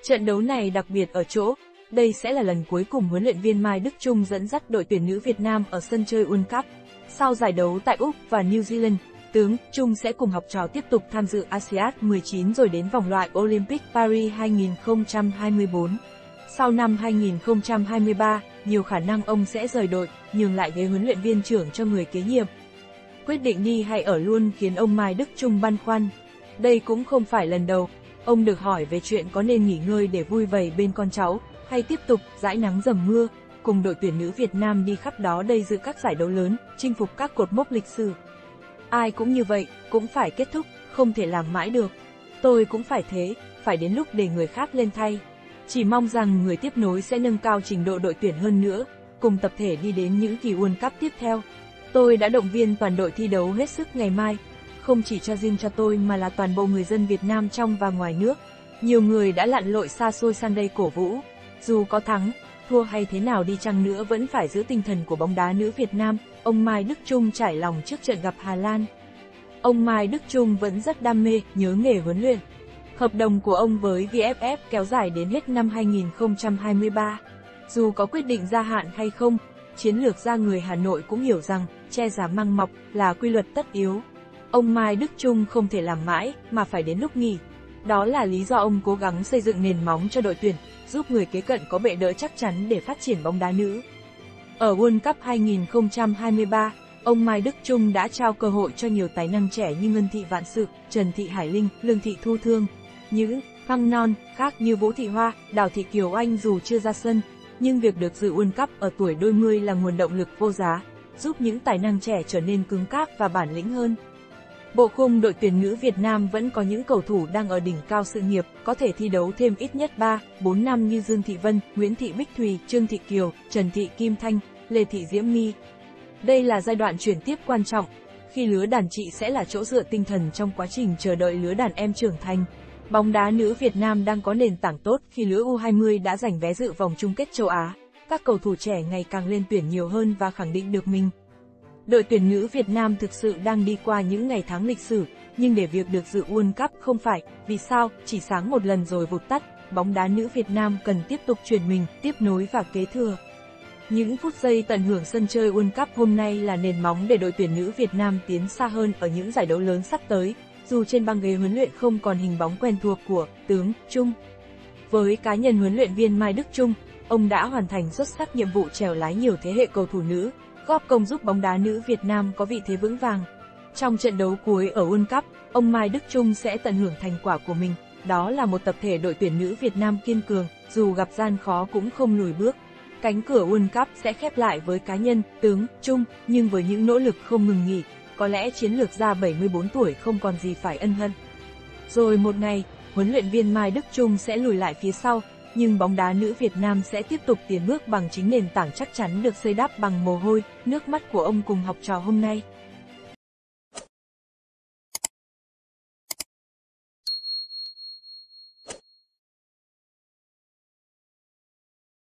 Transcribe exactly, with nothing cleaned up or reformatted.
Trận đấu này đặc biệt ở chỗ, đây sẽ là lần cuối cùng huấn luyện viên Mai Đức Chung dẫn dắt đội tuyển nữ Việt Nam ở sân chơi World Cup. Sau giải đấu tại Úc và New Zealand, tướng Chung sẽ cùng học trò tiếp tục tham dự ASEAN mười chín rồi đến vòng loại Olympic Paris hai nghìn không trăm hai mươi tư. Sau năm hai nghìn không trăm hai mươi ba, nhiều khả năng ông sẽ rời đội, nhường lại ghế huấn luyện viên trưởng cho người kế nhiệm. Quyết định đi hay ở luôn khiến ông Mai Đức Chung băn khoăn. Đây cũng không phải lần đầu, ông được hỏi về chuyện có nên nghỉ ngơi để vui vầy bên con cháu, hay tiếp tục dãi nắng dầm mưa, cùng đội tuyển nữ Việt Nam đi khắp đó đây dự các giải đấu lớn, chinh phục các cột mốc lịch sử. Ai cũng như vậy, cũng phải kết thúc, không thể làm mãi được. Tôi cũng phải thế, phải đến lúc để người khác lên thay. Chỉ mong rằng người tiếp nối sẽ nâng cao trình độ đội tuyển hơn nữa, cùng tập thể đi đến những kỳ World Cup tiếp theo. Tôi đã động viên toàn đội thi đấu hết sức ngày mai, không chỉ cho riêng cho tôi mà là toàn bộ người dân Việt Nam trong và ngoài nước. Nhiều người đã lặn lội xa xôi sang đây cổ vũ. Dù có thắng, thua hay thế nào đi chăng nữa vẫn phải giữ tinh thần của bóng đá nữ Việt Nam, ông Mai Đức Chung trải lòng trước trận gặp Hà Lan. Ông Mai Đức Chung vẫn rất đam mê, nhớ nghề huấn luyện. Hợp đồng của ông với vê ép ép kéo dài đến hết năm hai nghìn không trăm hai mươi ba. Dù có quyết định gia hạn hay không, chiến lược gia người Hà Nội cũng hiểu rằng, che giả măng mọc là quy luật tất yếu. Ông Mai Đức Chung không thể làm mãi, mà phải đến lúc nghỉ. Đó là lý do ông cố gắng xây dựng nền móng cho đội tuyển, giúp người kế cận có bệ đỡ chắc chắn để phát triển bóng đá nữ. Ở World Cup hai nghìn không trăm hai mươi ba, ông Mai Đức Chung đã trao cơ hội cho nhiều tài năng trẻ như Ngân Thị Vạn Sự, Trần Thị Hải Linh, Lương Thị Thu Thương. Những phăng non khác như Vũ Thị Hoa, Đào Thị Kiều Anh dù chưa ra sân, nhưng việc được dự World Cup ở tuổi đôi mươi là nguồn động lực vô giá, giúp những tài năng trẻ trở nên cứng cáp và bản lĩnh hơn. Bộ khung đội tuyển nữ Việt Nam vẫn có những cầu thủ đang ở đỉnh cao sự nghiệp, có thể thi đấu thêm ít nhất ba, bốn năm như Dương Thị Vân, Nguyễn Thị Bích Thùy, Trương Thị Kiều, Trần Thị Kim Thanh, Lê Thị Diễm My. Đây là giai đoạn chuyển tiếp quan trọng, khi lứa đàn chị sẽ là chỗ dựa tinh thần trong quá trình chờ đợi lứa đàn em trưởng thành. Bóng đá nữ Việt Nam đang có nền tảng tốt khi lứa U hai mươi đã giành vé dự vòng chung kết châu Á. Các cầu thủ trẻ ngày càng lên tuyển nhiều hơn và khẳng định được mình. Đội tuyển nữ Việt Nam thực sự đang đi qua những ngày tháng lịch sử, nhưng để việc được dự World Cup không phải, vì sao, chỉ sáng một lần rồi vụt tắt, bóng đá nữ Việt Nam cần tiếp tục chuyển mình, tiếp nối và kế thừa. Những phút giây tận hưởng sân chơi World Cup hôm nay là nền móng để đội tuyển nữ Việt Nam tiến xa hơn ở những giải đấu lớn sắp tới, dù trên băng ghế huấn luyện không còn hình bóng quen thuộc của tướng Chung. Với cá nhân huấn luyện viên Mai Đức Chung, ông đã hoàn thành xuất sắc nhiệm vụ chèo lái nhiều thế hệ cầu thủ nữ, góp công giúp bóng đá nữ Việt Nam có vị thế vững vàng. Trong trận đấu cuối ở World Cup, ông Mai Đức Chung sẽ tận hưởng thành quả của mình, đó là một tập thể đội tuyển nữ Việt Nam kiên cường, dù gặp gian khó cũng không lùi bước. Cánh cửa World Cup sẽ khép lại với cá nhân, tướng Chung, nhưng với những nỗ lực không ngừng nghỉ, có lẽ chiến lược gia bảy mươi tư tuổi không còn gì phải ân hận. Rồi một ngày, huấn luyện viên Mai Đức Chung sẽ lùi lại phía sau, nhưng bóng đá nữ Việt Nam sẽ tiếp tục tiến bước bằng chính nền tảng chắc chắn được xây đắp bằng mồ hôi, nước mắt của ông cùng học trò hôm nay.